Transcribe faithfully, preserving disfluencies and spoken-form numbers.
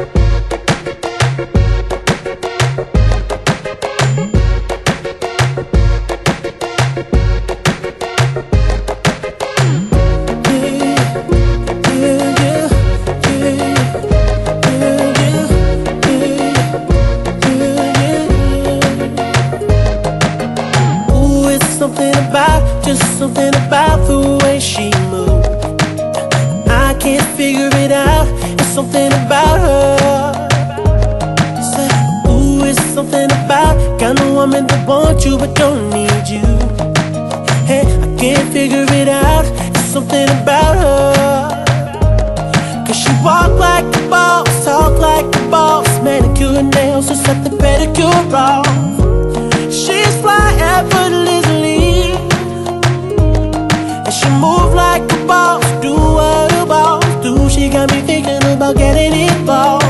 Something about, just something about the way she moves. I can't figure it out, it's something about her. Say, ooh, it's something about kind of woman that wants you but don't need you. Hey, I can't figure it out, it's something about her. Cause she walk like a boss, talk like a boss, manicure and nails, just let the pedicure off. She's fly effortlessly, and she move like a boss, do what a boss do. She got me thinking about getting involved.